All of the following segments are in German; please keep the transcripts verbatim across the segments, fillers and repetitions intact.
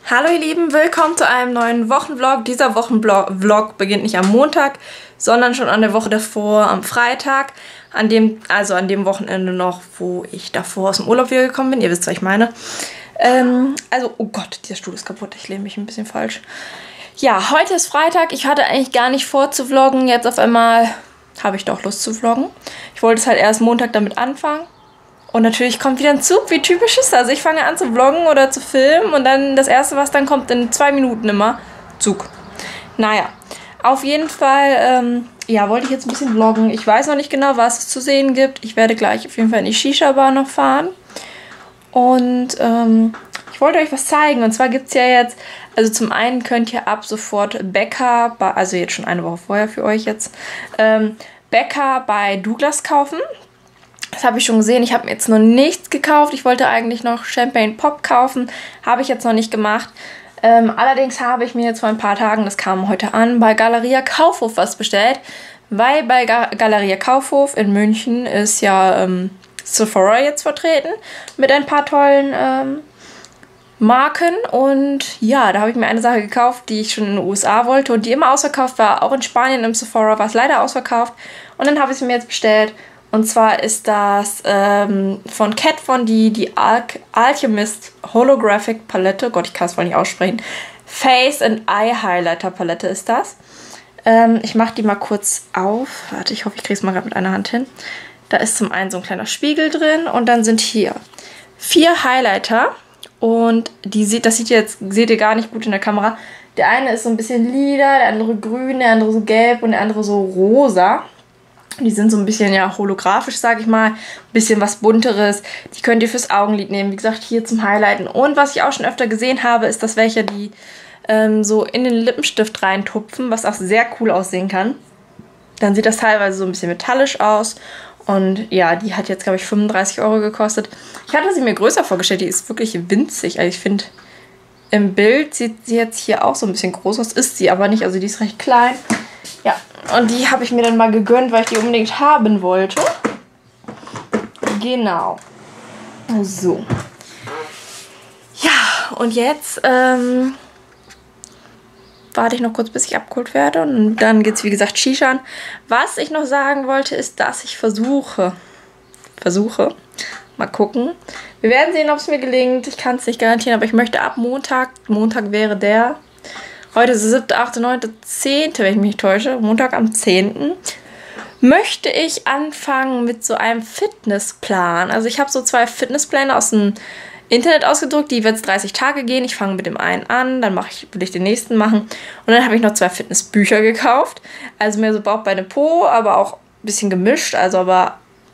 Hallo ihr Lieben, willkommen zu einem neuen Wochenvlog. Dieser Wochenvlog beginnt nicht am Montag, sondern schon an der Woche davor, am Freitag. An dem, also an dem Wochenende noch, wo ich davor aus dem Urlaub wieder gekommen bin. Ihr wisst, was ich meine. Ähm, also, oh Gott, dieser Stuhl ist kaputt. Ich lehne mich ein bisschen falsch. Ja, heute ist Freitag. Ich hatte eigentlich gar nicht vor zu vloggen. Jetzt auf einmal habe ich doch Lust zu vloggen. Ich wollte es halt erst Montag damit anfangen. Und natürlich kommt wieder ein Zug, wie typisch ist. Also ich fange an zu vloggen oder zu filmen und dann das erste, was dann kommt, in zwei Minuten immer, Zug. Naja, auf jeden Fall, ähm, ja, wollte ich jetzt ein bisschen vloggen. Ich weiß noch nicht genau, was es zu sehen gibt. Ich werde gleich auf jeden Fall in die Shisha-Bar noch fahren. Und ähm, ich wollte euch was zeigen. Und zwar gibt es ja jetzt, also zum einen könnt ihr ab sofort Bäcker, also jetzt schon eine Woche vorher für euch jetzt, ähm, Bäcker bei Douglas kaufen. Das habe ich schon gesehen. Ich habe mir jetzt noch nichts gekauft. Ich wollte eigentlich noch Champagne Pop kaufen. Habe ich jetzt noch nicht gemacht. Ähm, allerdings habe ich mir jetzt vor ein paar Tagen, das kam heute an, bei Galeria Kaufhof was bestellt. Weil bei Ga Galeria Kaufhof in München ist ja ähm, Sephora jetzt vertreten mit ein paar tollen ähm, Marken. Und ja, da habe ich mir eine Sache gekauft, die ich schon in den U S A wollte und die immer ausverkauft war. Auch in Spanien im Sephora war es leider ausverkauft. Und dann habe ich sie mir jetzt bestellt. Und zwar ist das ähm, von Kat Von D die Al Alchemist Holographic Palette. Gott, ich kann es voll nicht aussprechen. Face and Eye Highlighter Palette ist das. Ähm, ich mache die mal kurz auf. Warte, ich hoffe, ich kriege es mal gerade mit einer Hand hin. Da ist zum einen so ein kleiner Spiegel drin. Und dann sind hier vier Highlighter. Und die sieht, das sieht jetzt, seht ihr gar nicht gut in der Kamera. Der eine ist so ein bisschen lila, der andere grün, der andere so gelb und der andere so rosa. Die sind so ein bisschen, ja, holographisch, sage ich mal. Ein bisschen was Bunteres. Die könnt ihr fürs Augenlid nehmen. Wie gesagt, hier zum Highlighten. Und was ich auch schon öfter gesehen habe, ist, dass welche, die ähm, so in den Lippenstift reintupfen, was auch sehr cool aussehen kann. Dann sieht das teilweise so ein bisschen metallisch aus. Und ja, die hat jetzt, glaube ich, fünfunddreißig Euro gekostet. Ich hatte sie mir größer vorgestellt. Die ist wirklich winzig. Also ich finde, im Bild sieht sie jetzt hier auch so ein bisschen groß aus. Ist sie aber nicht. Also die ist recht klein. Ja, und die habe ich mir dann mal gegönnt, weil ich die unbedingt haben wollte. Genau. So. Ja, und jetzt ähm, warte ich noch kurz, bis ich abgeholt werde. Und dann geht es, wie gesagt, Shishan. Was ich noch sagen wollte, ist, dass ich versuche, versuche, mal gucken. Wir werden sehen, ob es mir gelingt. Ich kann es nicht garantieren, aber ich möchte ab Montag, Montag wäre der... Heute ist der siebte, achte, neunte, zehnte, wenn ich mich nicht täusche. Montag am zehnten möchte ich anfangen mit so einem Fitnessplan. Also ich habe so zwei Fitnesspläne aus dem Internet ausgedruckt. Die wird es dreißig Tage gehen. Ich fange mit dem einen an, dann mache ich, will ich den nächsten machen. Und dann habe ich noch zwei Fitnessbücher gekauft. Also mehr so Bauch, Beine, Po, aber auch ein bisschen gemischt. Also aber,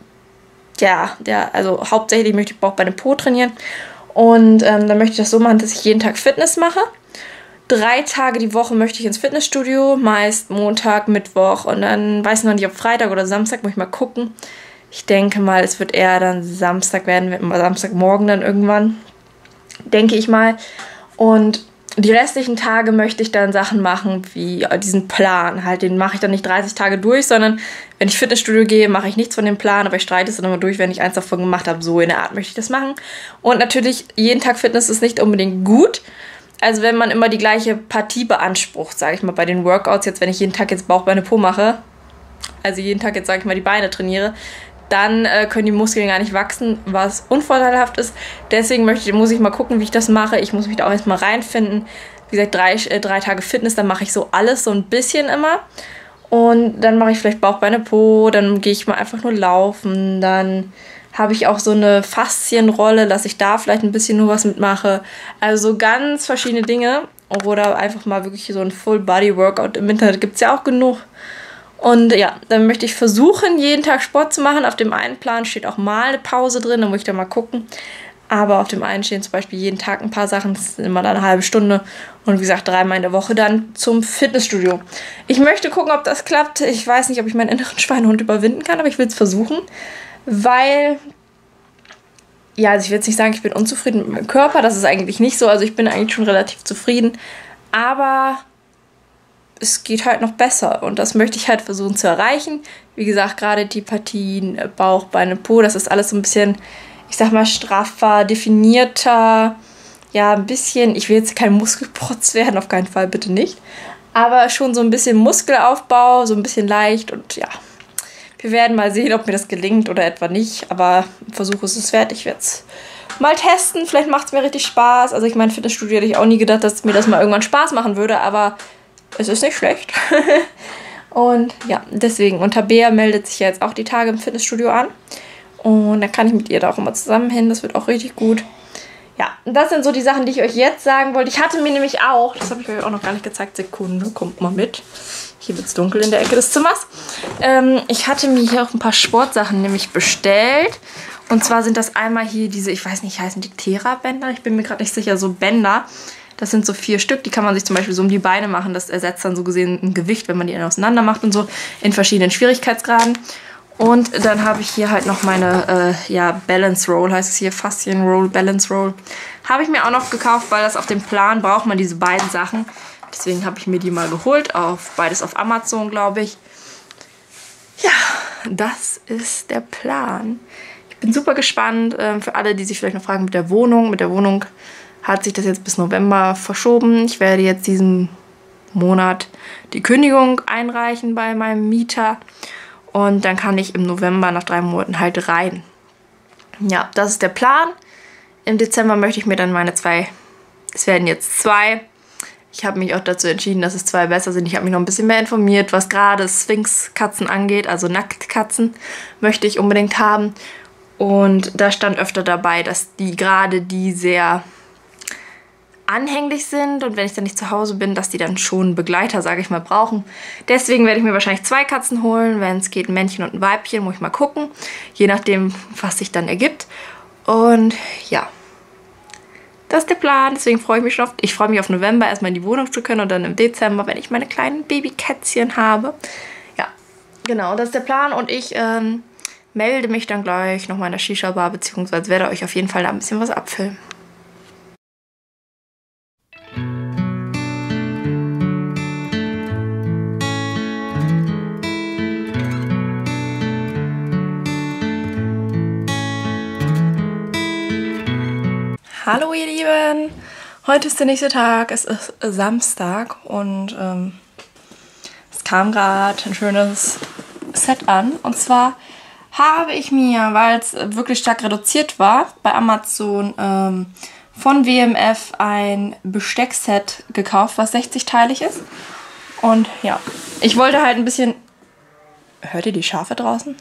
ja, der, also hauptsächlich möchte ich Bauch, Beine, Po trainieren. Und ähm, dann möchte ich das so machen, dass ich jeden Tag Fitness mache. Drei Tage die Woche möchte ich ins Fitnessstudio, meist Montag, Mittwoch und dann weiß ich noch nicht, ob Freitag oder Samstag, muss ich mal gucken. Ich denke mal, es wird eher dann Samstag werden, Samstagmorgen dann irgendwann, denke ich mal. Und die restlichen Tage möchte ich dann Sachen machen wie diesen Plan. Halt, den mache ich dann nicht dreißig Tage durch, sondern wenn ich Fitnessstudio gehe, mache ich nichts von dem Plan, aber ich streite es dann immer durch, wenn ich eins davon gemacht habe. So in der Art möchte ich das machen. Und natürlich, jeden Tag Fitness ist nicht unbedingt gut. Also wenn man immer die gleiche Partie beansprucht, sage ich mal, bei den Workouts, jetzt wenn ich jeden Tag jetzt Bauch, Beine, Po mache, also jeden Tag jetzt, sage ich mal, die Beine trainiere, dann äh, können die Muskeln gar nicht wachsen, was unvorteilhaft ist. Deswegen möchte, muss ich mal gucken, wie ich das mache. Ich muss mich da auch erstmal reinfinden. Wie gesagt, drei, äh, drei Tage Fitness, dann mache ich so alles so ein bisschen immer. Und dann mache ich vielleicht Bauch, Beine, Po, dann gehe ich mal einfach nur laufen, dann habe ich auch so eine Faszienrolle, dass ich da vielleicht ein bisschen nur was mitmache. Also so ganz verschiedene Dinge. Oder einfach mal wirklich so ein Full-Body-Workout. Im Internet gibt es ja auch genug. Und ja, dann möchte ich versuchen, jeden Tag Sport zu machen. Auf dem einen Plan steht auch mal eine Pause drin, dann muss ich da mal gucken. Aber auf dem einen stehen zum Beispiel jeden Tag ein paar Sachen, das sind immer dann eine halbe Stunde. Und wie gesagt, dreimal in der Woche dann zum Fitnessstudio. Ich möchte gucken, ob das klappt. Ich weiß nicht, ob ich meinen inneren Schweinehund überwinden kann, aber ich will es versuchen. Weil, ja, also ich will jetzt nicht sagen, ich bin unzufrieden mit meinem Körper, das ist eigentlich nicht so, also ich bin eigentlich schon relativ zufrieden, aber es geht halt noch besser und das möchte ich halt versuchen zu erreichen. Wie gesagt, gerade die Partien Bauch, Beine, Po, das ist alles so ein bisschen, ich sag mal, straffer, definierter, ja, ein bisschen, ich will jetzt kein Muskelprotz werden, auf keinen Fall, bitte nicht. Aber schon so ein bisschen Muskelaufbau, so ein bisschen leicht und ja. Wir werden mal sehen, ob mir das gelingt oder etwa nicht. Aber ein Versuch ist es wert. Ich werde es mal testen. Vielleicht macht es mir richtig Spaß. Also ich meine, Fitnessstudio hätte ich auch nie gedacht, dass mir das mal irgendwann Spaß machen würde. Aber es ist nicht schlecht. Und ja, deswegen. Und Tabea meldet sich ja jetzt auch die Tage im Fitnessstudio an. Und dann kann ich mit ihr da auch immer zusammen hin. Das wird auch richtig gut. Ja, das sind so die Sachen, die ich euch jetzt sagen wollte. Ich hatte mir nämlich auch, das habe ich euch auch noch gar nicht gezeigt, Sekunde, kommt mal mit. Hier wird es dunkel in der Ecke des Zimmers. Ähm, ich hatte mir hier auch ein paar Sportsachen nämlich bestellt. Und zwar sind das einmal hier diese, ich weiß nicht, heißen die Thera-Bänder? Ich bin mir gerade nicht sicher, so Bänder. Das sind so vier Stück, die kann man sich zum Beispiel so um die Beine machen. Das ersetzt dann so gesehen ein Gewicht, wenn man die auseinander macht und so, in verschiedenen Schwierigkeitsgraden. Und dann habe ich hier halt noch meine, äh, ja, Balance Roll, heißt es hier, Faszien Roll, Balance Roll. Habe ich mir auch noch gekauft, weil das auf dem Plan braucht man diese beiden Sachen. Deswegen habe ich mir die mal geholt, auf beides auf Amazon, glaube ich. Ja, das ist der Plan. Ich bin super gespannt, äh, für alle, die sich vielleicht noch fragen mit der Wohnung. Mit der Wohnung hat sich das jetzt bis November verschoben. Ich werde jetzt diesen Monat die Kündigung einreichen bei meinem Mieter. Und dann kann ich im November nach drei Monaten halt rein. Ja, das ist der Plan. Im Dezember möchte ich mir dann meine zwei, es werden jetzt zwei. Ich habe mich auch dazu entschieden, dass es zwei besser sind. Ich habe mich noch ein bisschen mehr informiert, was gerade Sphinx-Katzen angeht. Also Nacktkatzen möchte ich unbedingt haben. Und da stand öfter dabei, dass die gerade die sehr anhänglich sind und wenn ich dann nicht zu Hause bin, dass die dann schon einen Begleiter, sage ich mal, brauchen. Deswegen werde ich mir wahrscheinlich zwei Katzen holen, wenn es geht, ein Männchen und ein Weibchen, muss ich mal gucken, je nachdem, was sich dann ergibt. Und ja, das ist der Plan, deswegen freue ich mich schon auf, ich freue mich auf November, erstmal in die Wohnung zu können und dann im Dezember, wenn ich meine kleinen Babykätzchen habe. Ja, genau, das ist der Plan und ich ähm, melde mich dann gleich nochmal in der Shisha-Bar, beziehungsweise werde euch auf jeden Fall da ein bisschen was abfilmen. Hallo ihr Lieben, heute ist der nächste Tag, es ist Samstag und ähm, es kam gerade ein schönes Set an und zwar habe ich mir, weil es wirklich stark reduziert war, bei Amazon ähm, von W M F ein Besteckset gekauft, was sechzig-teilig ist und ja, ich wollte halt ein bisschen, hört ihr die Schafe draußen?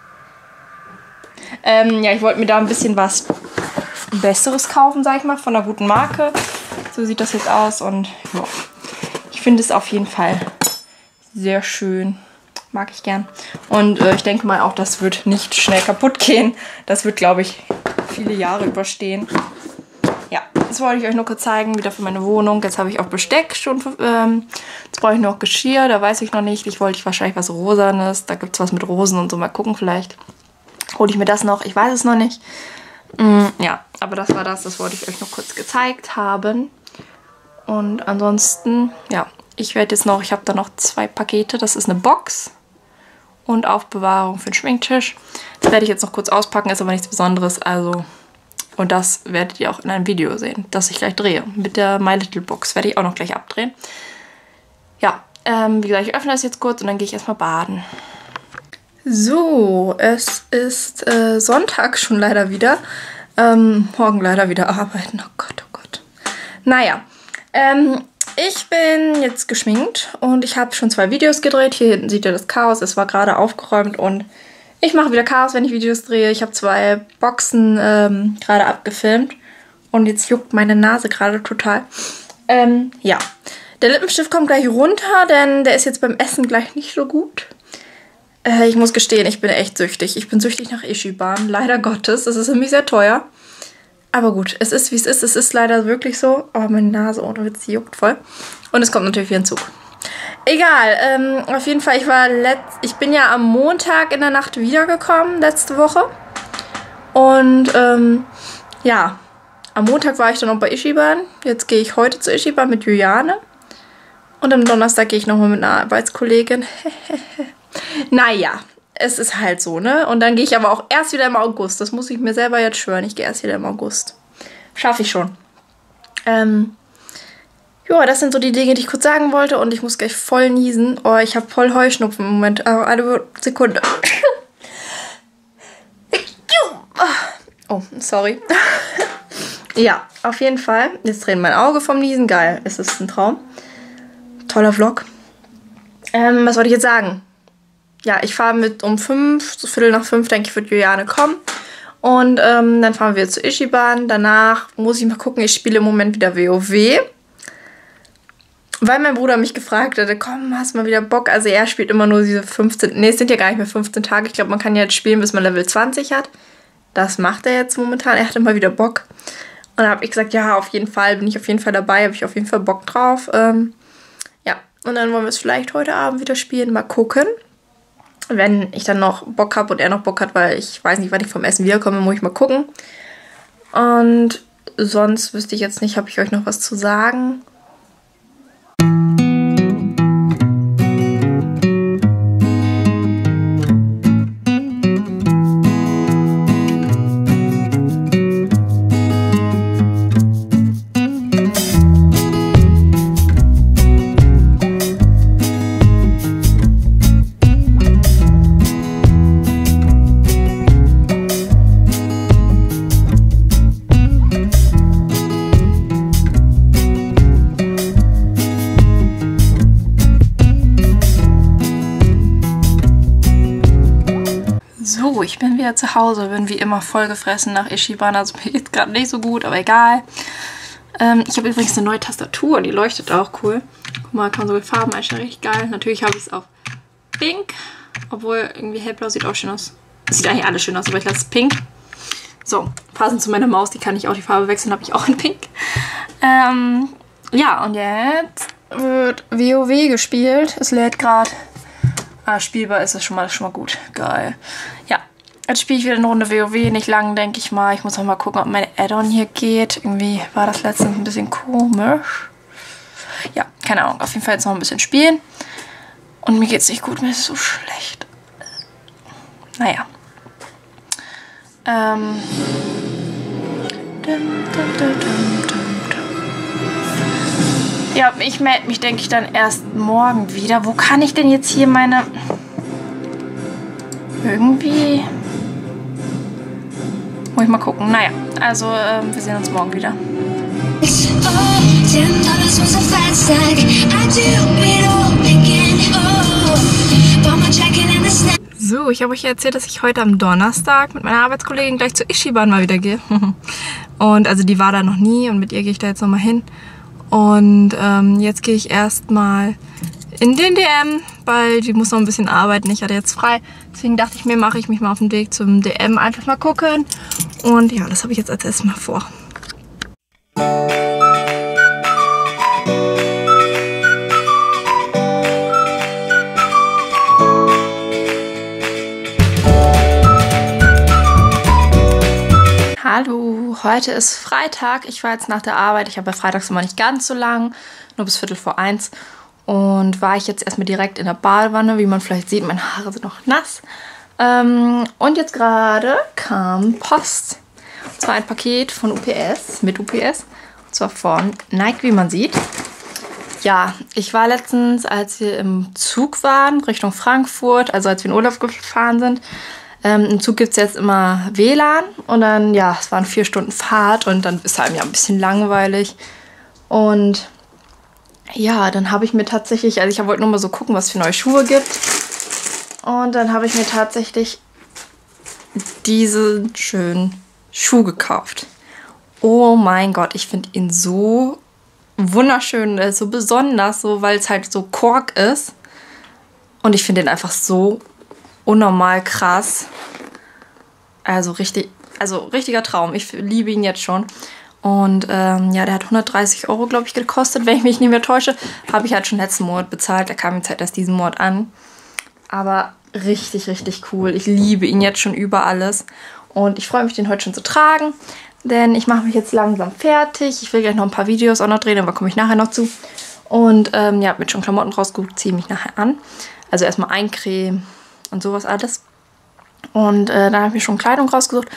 Ähm, ja, ich wollte mir da ein bisschen was Besseres kaufen, sag ich mal, von einer guten Marke. So sieht das jetzt aus und ja, ich finde es auf jeden Fall sehr schön. Mag ich gern. Und äh, ich denke mal auch, das wird nicht schnell kaputt gehen. Das wird, glaube ich, viele Jahre überstehen. Ja, das wollte ich euch nur kurz zeigen, wieder für meine Wohnung. Jetzt habe ich auch Besteck schon. Ähm, jetzt brauche ich noch Geschirr, da weiß ich noch nicht. Ich wollte wahrscheinlich was Rosanes. Da gibt es was mit Rosen und so. Mal gucken, vielleicht hole ich mir das noch. Ich weiß es noch nicht. Mm, ja, aber das war das. Das wollte ich euch noch kurz gezeigt haben. Und ansonsten, ja, ich werde jetzt noch, ich habe da noch zwei Pakete. Das ist eine Box und Aufbewahrung für den Schminktisch. Das werde ich jetzt noch kurz auspacken, ist aber nichts Besonderes. Also, und das werdet ihr auch in einem Video sehen, das ich gleich drehe. Mit der My Little Box werde ich auch noch gleich abdrehen. Ja, ähm, wie gesagt, ich öffne das jetzt kurz und dann gehe ich erstmal baden. So, es ist äh, Sonntag schon leider wieder. Ähm, morgen leider wieder arbeiten. Oh Gott, oh Gott. Naja, ähm, ich bin jetzt geschminkt und ich habe schon zwei Videos gedreht. Hier hinten seht ihr das Chaos. Es war gerade aufgeräumt und ich mache wieder Chaos, wenn ich Videos drehe. Ich habe zwei Boxen ähm, gerade abgefilmt und jetzt juckt meine Nase gerade total. Ähm, ja, der Lippenstift kommt gleich runter, denn der ist jetzt beim Essen gleich nicht so gut. Ich muss gestehen, ich bin echt süchtig. Ich bin süchtig nach Ichiban, leider Gottes. Das ist für mich sehr teuer. Aber gut, es ist wie es ist. Es ist leider wirklich so. Aber meine Nase ohne Witz, die juckt voll. Und es kommt natürlich wieder ein Zug. Egal, ähm, auf jeden Fall, ich war letzt, ich bin ja am Montag in der Nacht wiedergekommen, letzte Woche. Und ähm, ja, am Montag war ich dann noch bei Ichiban. Jetzt gehe ich heute zu Ichiban mit Juliane. Und am Donnerstag gehe ich nochmal mit einer Arbeitskollegin. Naja, es ist halt so, ne? Und dann gehe ich aber auch erst wieder im August. Das muss ich mir selber jetzt schwören. Ich gehe erst wieder im August. Schaffe ich schon. Ähm, ja, das sind so die Dinge, die ich kurz sagen wollte. Und ich muss gleich voll niesen. Oh, ich habe voll Heuschnupfen im Moment. Aber eine Sekunde. Oh, sorry. Ja, auf jeden Fall. Jetzt dreht mein Auge vom Niesen. Geil, es ist ein Traum. Toller Vlog. Ähm, was wollte ich jetzt sagen? Ja, ich fahre mit um fünf, so Viertel nach fünf, denke ich, wird Juliane kommen. Und ähm, dann fahren wir zu Ichiban. Danach muss ich mal gucken, ich spiele im Moment wieder WoW. Weil mein Bruder mich gefragt hatte, komm, hast du mal wieder Bock? Also er spielt immer nur diese fünfzehn, nee, es sind ja gar nicht mehr fünfzehn Tage. Ich glaube, man kann ja jetzt spielen, bis man Level zwanzig hat. Das macht er jetzt momentan. Er hatte mal wieder Bock. Und dann habe ich gesagt, ja, auf jeden Fall, bin ich auf jeden Fall dabei, habe ich auf jeden Fall Bock drauf. Ähm, ja, und dann wollen wir es vielleicht heute Abend wieder spielen, mal gucken. Wenn ich dann noch Bock habe und er noch Bock hat, weil ich weiß nicht, wann ich vom Essen wiederkomme, muss ich mal gucken. Und sonst wüsste ich jetzt nicht, habe ich euch noch was zu sagen. So, ich bin wieder zu Hause, bin wie immer vollgefressen nach Ichiban, also mir geht's gerade nicht so gut, aber egal. Ähm, ich habe übrigens eine neue Tastatur, die leuchtet auch cool. Guck mal, kann man sogar Farben einstellen, richtig geil. Natürlich habe ich es auf Pink, obwohl irgendwie hellblau sieht auch schön aus. Sieht eigentlich alles schön aus, aber ich lasse es pink. So, passend zu meiner Maus, die kann ich auch die Farbe wechseln, habe ich auch in pink. Ähm, ja, und jetzt wird WoW gespielt. Es lädt gerade. Ah, spielbar ist es schon mal, schon mal gut. Geil. Ja, jetzt spiele ich wieder eine Runde WoW. Nicht lang, denke ich mal. Ich muss auch mal gucken, ob mein Add-on hier geht. Irgendwie war das letztens ein bisschen komisch. Ja, keine Ahnung. Auf jeden Fall jetzt noch ein bisschen spielen. Und mir geht's nicht gut. Mir ist so schlecht. Naja. Ähm. Dum, dum, dum, dum, dum. Ja, ich melde mich, denke ich, dann erst morgen wieder. Wo kann ich denn jetzt hier meine... Irgendwie... Muss ich mal gucken. Naja, also ähm, wir sehen uns morgen wieder. So, ich habe euch erzählt, dass ich heute am Donnerstag mit meiner Arbeitskollegin gleich zu Ichiban mal wieder gehe. Und also die war da noch nie und mit ihr gehe ich da jetzt nochmal hin. Und ähm, jetzt gehe ich erstmal in den D M, weil die muss noch ein bisschen arbeiten. Ich hatte jetzt frei. Deswegen dachte ich mir, mache ich mich mal auf den Weg zum D M, einfach mal gucken. Und ja, das habe ich jetzt als erstes mal vor. Hallo, heute ist Freitag. Ich war jetzt nach der Arbeit. Ich habe ja freitags immer nicht ganz so lang, nur bis Viertel vor eins. Und war ich jetzt erstmal direkt in der Badewanne. Wie man vielleicht sieht, meine Haare sind noch nass. Ähm, und jetzt gerade kam Post. Und zwar ein Paket von U P S, mit U P S. Und zwar von Nike, wie man sieht. Ja, ich war letztens, als wir im Zug waren, Richtung Frankfurt, also als wir in Urlaub gefahren sind. Ähm, Im Zug gibt es jetzt immer W L A N und dann, ja, es waren vier Stunden Fahrt und dann ist einem ja ein bisschen langweilig. Und ja, dann habe ich mir tatsächlich, also ich wollte nur mal so gucken, was es für neue Schuhe gibt. Und dann habe ich mir tatsächlich diesen schönen Schuh gekauft. Oh mein Gott, ich finde ihn so wunderschön, der ist so besonders, so, weil es halt so Kork ist. Und ich finde ihn einfach so unnormal krass. Also richtig, also richtiger Traum. Ich liebe ihn jetzt schon. Und ähm, ja, der hat hundertdreißig Euro, glaube ich, gekostet, wenn ich mich nicht mehr täusche. Habe ich halt schon letzten Monat bezahlt. Der kam jetzt halt erst diesen Monat an. Aber richtig, richtig cool. Ich liebe ihn jetzt schon über alles. Und ich freue mich, den heute schon zu tragen. Denn ich mache mich jetzt langsam fertig. Ich will gleich noch ein paar Videos auch noch drehen, aber komme ich nachher noch zu. Und ähm, ja, habe mir schon Klamotten rausgesucht, ziehe mich nachher an. Also erstmal eincremen und sowas alles. Und äh, dann habe ich mir schon Kleidung rausgesucht.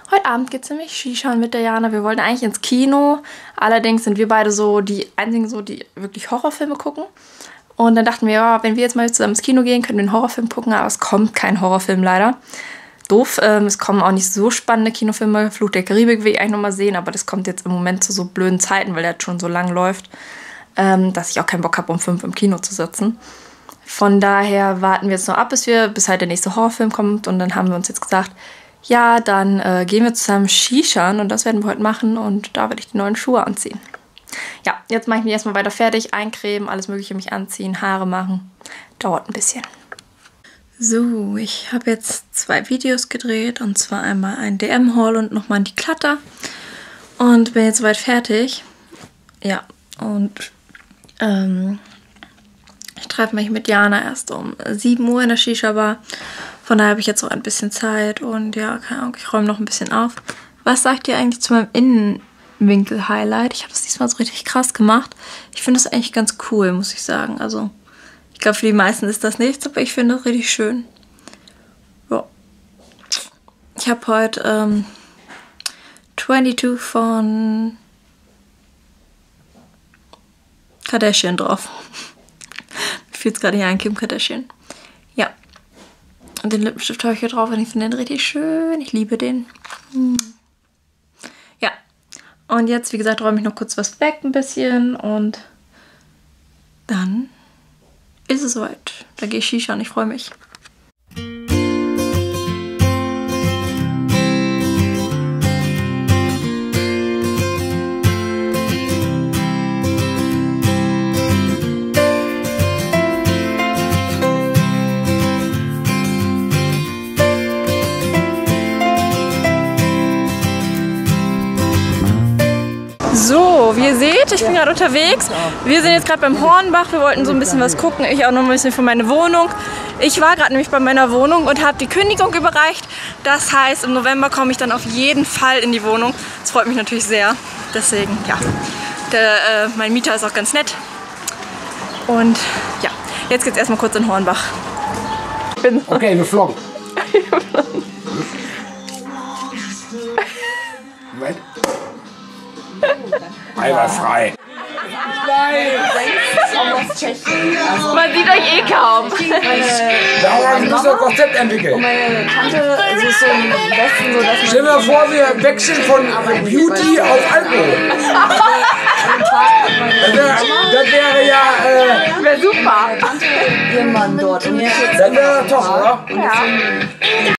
Heute Abend geht es nämlich Skischauen mit der Jana. Wir wollten eigentlich ins Kino. Allerdings sind wir beide so die einzigen, so, die wirklich Horrorfilme gucken. Und dann dachten wir, ja, wenn wir jetzt mal zusammen ins Kino gehen, können wir einen Horrorfilm gucken. Aber es kommt kein Horrorfilm leider. Doof. Ähm, es kommen auch nicht so spannende Kinofilme. Fluch der Karibik will ich eigentlich nochmal sehen. Aber das kommt jetzt im Moment zu so blöden Zeiten, weil der jetzt schon so lang läuft, ähm, dass ich auch keinen Bock habe, um fünf im Kino zu sitzen. Von daher warten wir jetzt noch ab, bis, wir, bis halt der nächste Horrorfilm kommt. Und dann haben wir uns jetzt gesagt, ja, dann äh, gehen wir zusammen Skischauen und das werden wir heute machen und da werde ich die neuen Schuhe anziehen. Ja, jetzt mache ich mich erstmal weiter fertig, eincremen, alles mögliche mich anziehen, Haare machen. Dauert ein bisschen. So, ich habe jetzt zwei Videos gedreht und zwar einmal ein D M-Haul und nochmal die Klatter und bin jetzt soweit fertig. Ja, und ähm, ich treffe mich mit Jana erst um sieben Uhr in der Shisha-Bar. Von daher habe ich jetzt noch ein bisschen Zeit und ja, keine Ahnung, ich räume noch ein bisschen auf. Was sagt ihr eigentlich zu meinem Innenwinkel-Highlight? Ich habe das diesmal so richtig krass gemacht. Ich finde das eigentlich ganz cool, muss ich sagen. Also, ich glaube, für die meisten ist das nichts, aber ich finde das richtig schön. Ja. Ich habe heute ähm, zweiundzwanzig von Kardashian drauf. Mir fiel es gerade hier ein, Kim Kardashian. Ja. Und den Lippenstift habe ich hier drauf und ich finde den richtig schön. Ich liebe den. Hm. Ja. Und jetzt, wie gesagt, räume ich noch kurz was weg, ein bisschen. Und dann ist es soweit. Da gehe ich Shisha und ich freue mich. So, wie ihr seht, ich bin gerade unterwegs. Wir sind jetzt gerade beim Hornbach. Wir wollten so ein bisschen was gucken. Ich auch noch ein bisschen für meine Wohnung. Ich war gerade nämlich bei meiner Wohnung und habe die Kündigung überreicht. Das heißt, im November komme ich dann auf jeden Fall in die Wohnung. Das freut mich natürlich sehr. Deswegen, ja, der, äh, mein Mieter ist auch ganz nett. Und ja, jetzt geht's erstmal kurz in Hornbach. Okay, wir vloggen. Moment. Eiweißfrei. Man sieht euch eh kaum. Daran muss das Konzept entwickeln. Meine Tante, also ist so im Westen so, dass Stell dir mal vor, wir wechseln von Beauty auf Alkohol. Das wäre das wäre ja. Äh, Wäre super. ihr Mann dort. Und jetzt das wäre doch, oder? Ja.